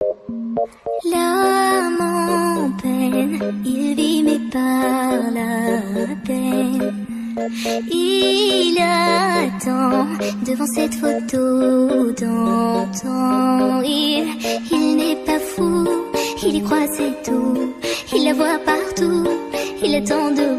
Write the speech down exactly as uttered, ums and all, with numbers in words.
L'âme en peine, il vit mais par la peine. Il attend devant cette photo d'antan. Il, il n'est pas fou, il y croit c'est tout. Il la voit partout, il attend de